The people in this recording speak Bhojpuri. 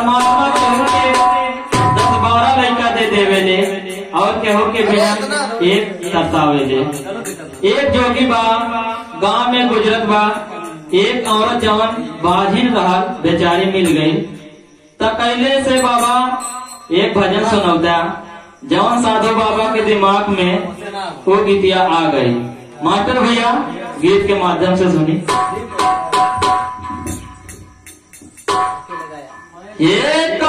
परमात्मा केहू के 10-12 लड़का दे देवे दे और केहू के बिना एक तरसावे दे। एक जोगी बा गांव में गुजरत बा, एक औरत जवन बाझिन रहा बेचारी मिल गई। तकैले से बाबा एक भजन सुनौता, जवन साधु बाबा के दिमाग में वो गीतिया आ गई। मास्टर भैया गीत के माध्यम से सुनी। ये